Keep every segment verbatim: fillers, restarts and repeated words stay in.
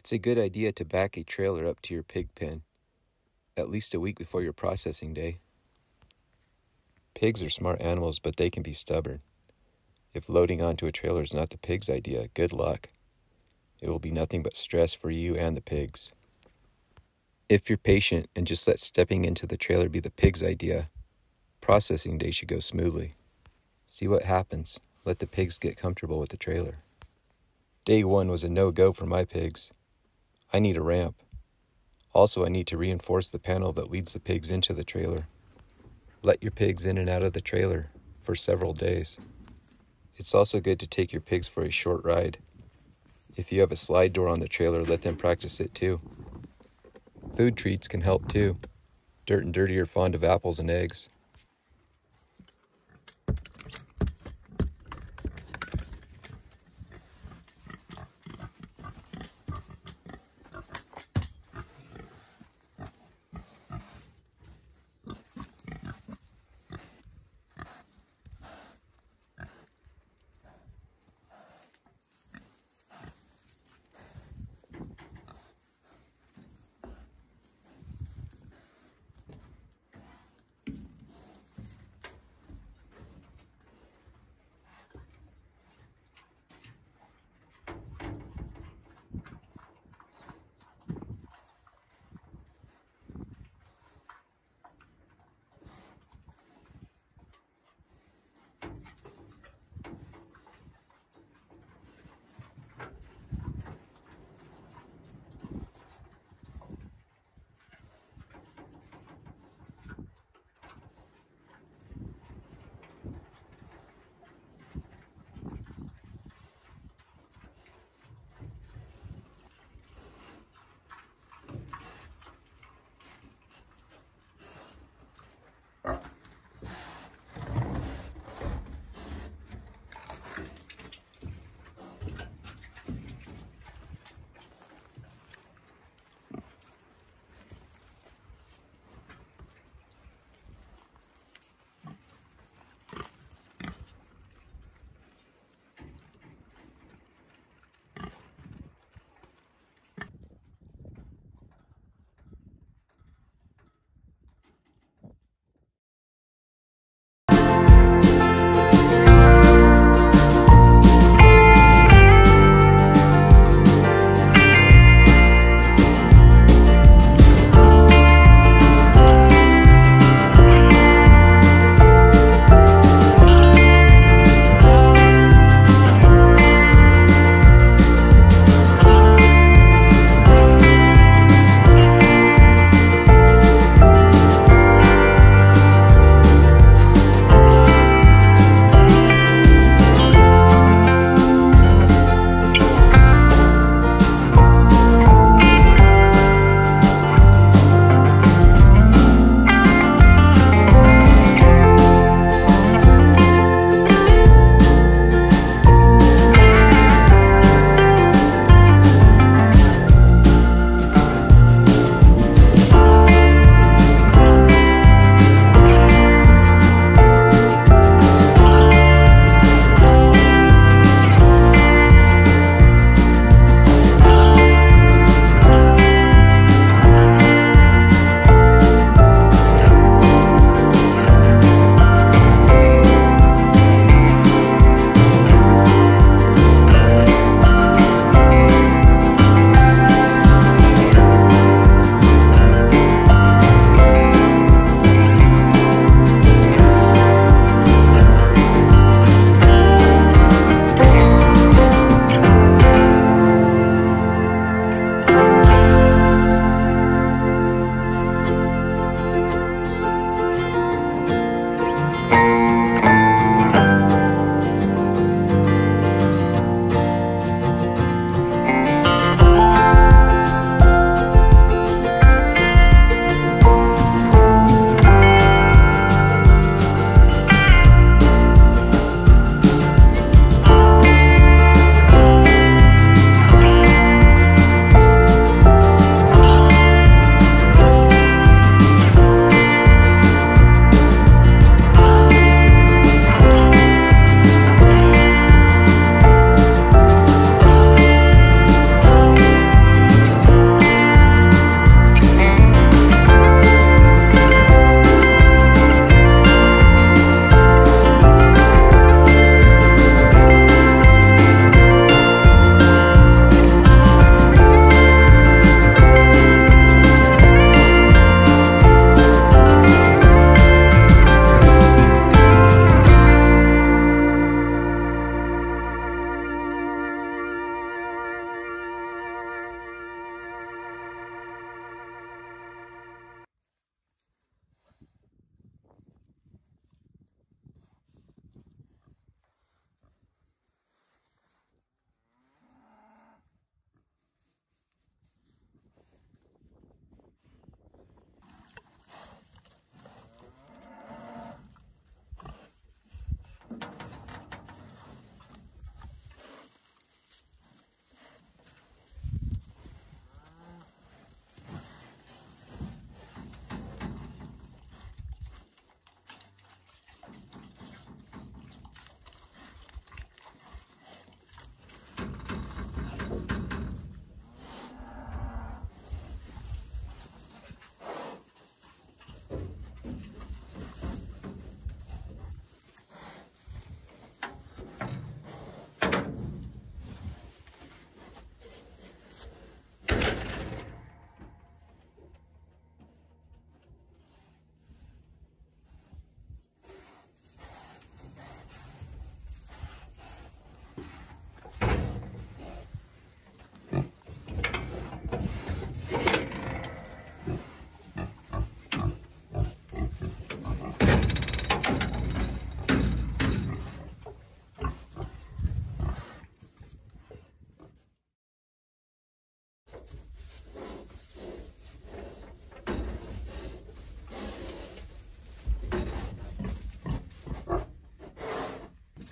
It's a good idea to back a trailer up to your pig pen at least a week before your processing day. Pigs are smart animals, but they can be stubborn. If loading onto a trailer is not the pig's idea, good luck. It will be nothing but stress for you and the pigs. If you're patient and just let stepping into the trailer be the pig's idea, processing day should go smoothly. See what happens. Let the pigs get comfortable with the trailer. Day one was a no-go for my pigs. I need a ramp. Also, I need to reinforce the panel that leads the pigs into the trailer. Let your pigs in and out of the trailer for several days. It's also good to take your pigs for a short ride. If you have a slide door on the trailer, let them practice it too. Food treats can help too. Dirt and Dirty are fond of apples and eggs.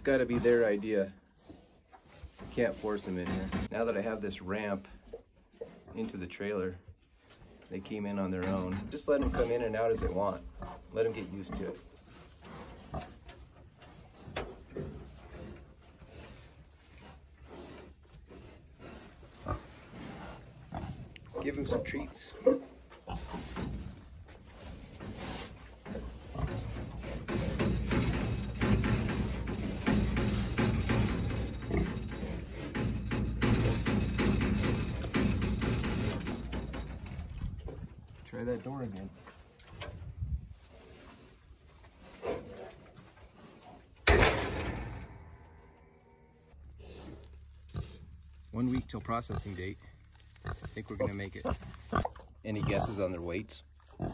got to be their idea. Can't force them in here. Now that I have this ramp into the trailer, they came in on their own. Just let them come in and out as they want. Let them get used to it. Give them some treats. Try that door again. One week till processing date. I think we're gonna make it. Any guesses on their weights?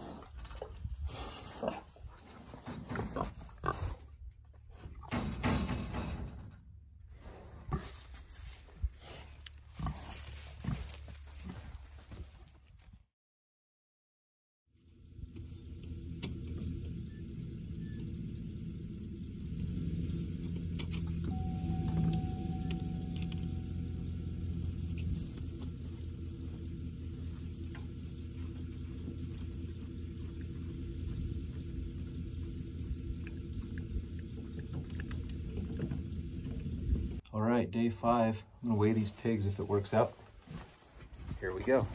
All right, day five. I'm gonna weigh these pigs if it works out. Here we go.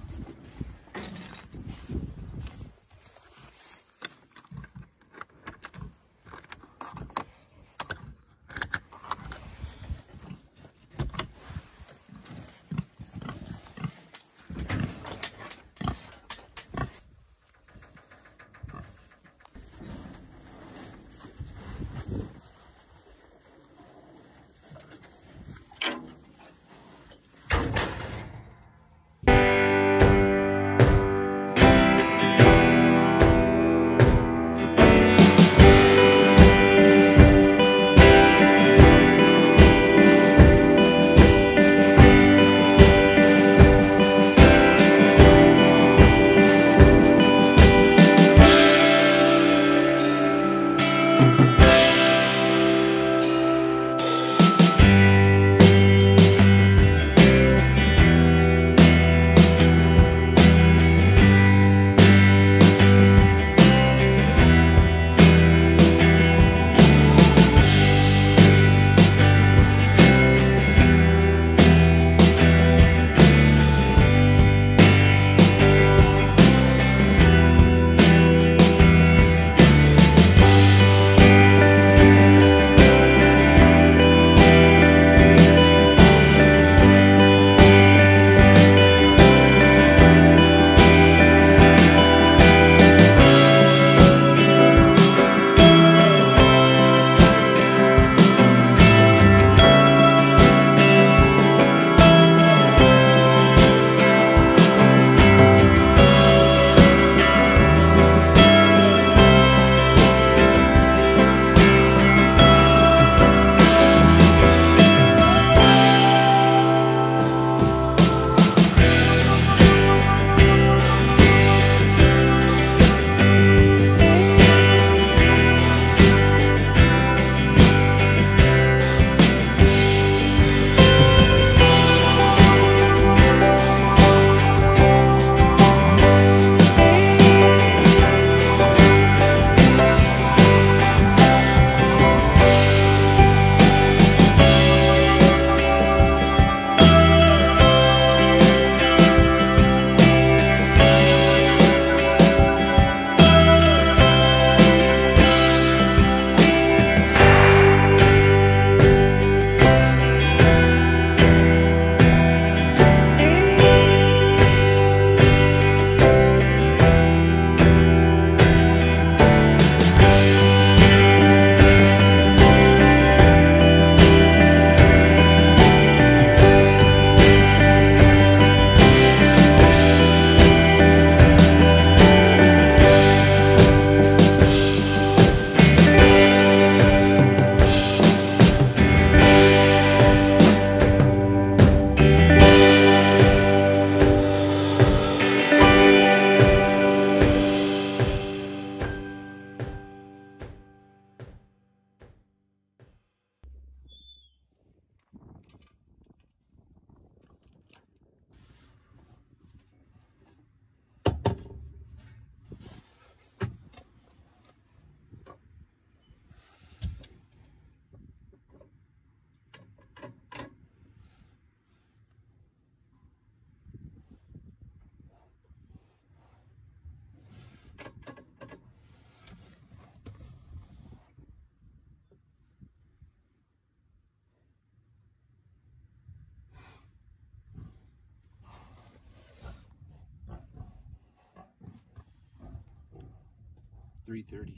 three thirty.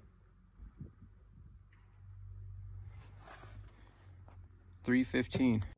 three fifteen.